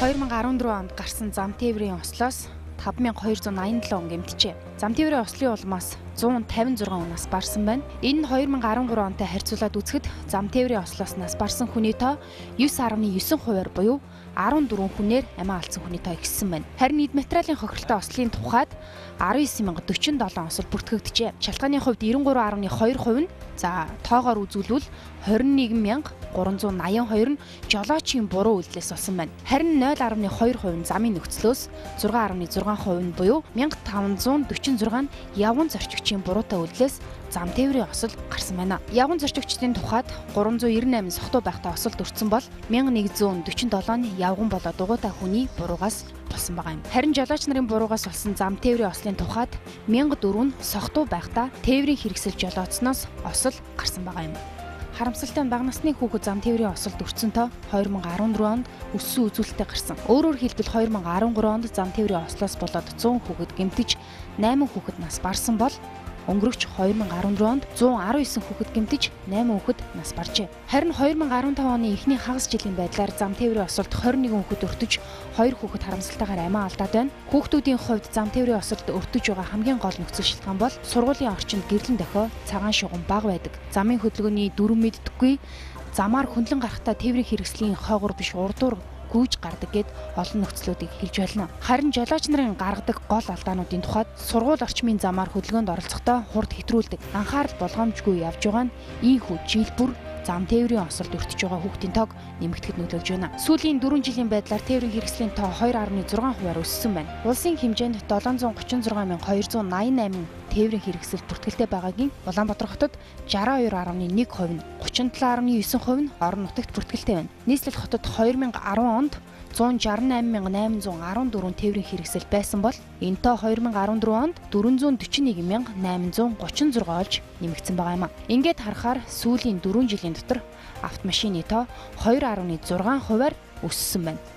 2014 онд гарсан зам тээврийн ослоос 5287 гэмтжээ. Зам тээврийн ослын улмаас 156 унаас барсан байна. Энэ нь 2013 онтой харьцуулаад үзэхэд зам тээврийн ослооснаас барсан хүний тоо 9.9% буюу 14 хүнээр амиа алдсан хүний тоо ихссэн байна. Харин эд материалын хохиролтой ослын тухайд 19047 осол бүртгэгджээ. Шалтгааны хувьд 93.2% нь тоогоор үзүүлвэл 21382 нь жолоочийн буруу үйлдэлээс болсон байна. Харин 0.2% нь замын нөхцлөөс 6.6% нь буюу 1546 нь явган зорчигчийн буруутай үйлдэлээс зам тээврийн осол гарсан байна. Явган зорчигчдын тухайд 398 сохтуу байхтай осол өртсөн бол 1147 нь явган болоод дугуйтай хүний буруугаас болсон байгаа юм. Харин жолооч нарын буруугаас болсон зам тээврийн ослын тухайд 1004 нь сохтуу байхтай тээврийн хэрэгсэл жолооцсноос осол гарсан байгаа юм. Харамсалтай нь бага насны хүүхэд зам тээврийн осолд өртсөн тоо 2014 онд өссөн үзүүлэлттэй гарсан. Өөрөөр хэлбэл 2013 онд зам тээврийн ослоос болоод 100 хүүхэд гэмтэж 8 хүүхэд нас барсан бол өнгөрөгч 2014 онд 119 хүүхэд гэмтэж 8 хүүхэд нас баржээ. Харин 2015 оны эхний хагас жилийн байдлаар зам тээврийн осолд 21 хүүхэд өртөж 2 хүүхэд харамсалтайгаар амиа алдаад байна. Хүүхдүүдийн хувьд зам тээврийн осолд өртөж байгаа хамгийн гол нөхцөл шалтгаан бол сургуулийн орчинд гэрлэн дохио цагаан шугам бага байдаг. Замын хөдөлгөөний дүрм мэддэггүй, замаар хөндлөн гарахтаа тээврийн хэрэгслийн хойгуур биш урдуур гүйж гардаг гэд олон нөхцлүүдийг хэлж байна. Харин жолооч нарын гаргадаг гол алдаануудын тухайд сургууль орчмын замаар хөдөлгөөнд оролцохдоо хурд хэтрүүлдэг, анхаарал болгоомжгүй явж байгаа нь ийхүү жил бүр зам тээврийн осолд өртөж байгаа хүүхдийн тоог нэмэгдэхэд нөлөөлж байна. Сүүлийн 4 жилийн байдлаар тээврийн хэрэгслийн тоо 2.6%-аар өссөн байна. Улсын хэмжээнд 736,288 тээврийн хэрэгсэл бүртгэлтэй байгаагийн Улаанбаатар хотод 62.1% нь, 37.9% нь орон нутагт бүртгэлтэй байна. Нийслэл хотод 2010 онд 168,814 тээврийн хэрэгсэл байсан бол энэ тоо 2014 онд 441,836 олж нэмэгдсэн байгаа юм а. Ингээд харахаар сүүлийн 4 жилийн дотор автомашины тоо 2.6%-аар өссөн байна.